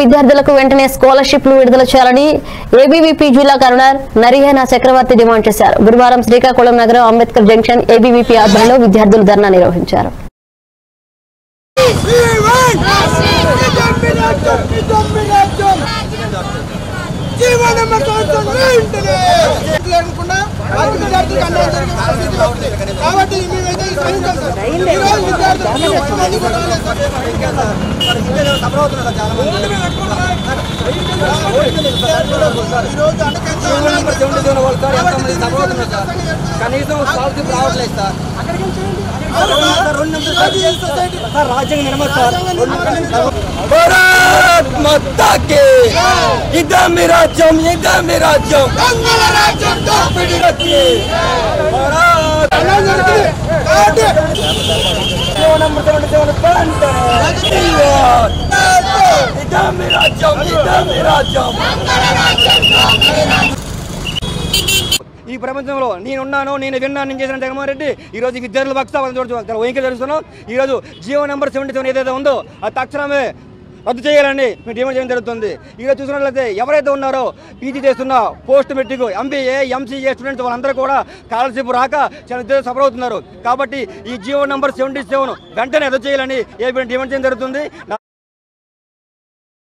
విద్యార్థులకు వెంటనే స్కాలర్షిప్లు విడుదల చేయాలని ఏబీవీపీ జిల్లా కన్వీనర్ నరిహేన చక్రవర్తి డిమాండ్ చేశారు. గురువారం శ్రీకాకుళం నగరం అంబేద్కర్ జంక్షన్ ఏబీవీపీ ఆధ్వర్యంలో విద్యార్థులు ధర్నా నిర్వహించారు. రాజ్యాంగ నిర్మాత భారత్ మాతా కి ఇదమి రాజ్యం ఇదమి రాజ్యం మంగళ రాజ్యం దోపిడీకి భారత్ ఇదమి రాజ్యం ఇదమి రాజ్యం మంగళ రాజ్యం దోపిడీకి. ఈ ప్రపంచంలో నేనున్నాను, నేను విన్నాను, నేను చేసిన జగన్మోహన్ రెడ్డి ఈరోజు విద్యార్థుల పక్షాన్ని చూడవచ్చు వైఖరి జరుగుతున్నాం. ఈరోజు జీవో నెంబర్ 77 ఏదైతే ఉందో అది తక్షణమే రద్దు చేయాలని మేము డిమాండ్ చేయడం జరుగుతుంది. ఈరోజు చూసినట్లయితే ఎవరైతే ఉన్నారో పీజీ చేస్తున్న post metric MBA MCA students వాళ్ళందరూ కూడా స్కాలర్షిప్ రాక చాలా సఫర్ అవుతున్నారు. కాబట్టి ఈ జీవో నెంబర్ 77 వెంటనే రద్దు చేయాలని డిమాండ్ చేయడం జరుగుతుంది.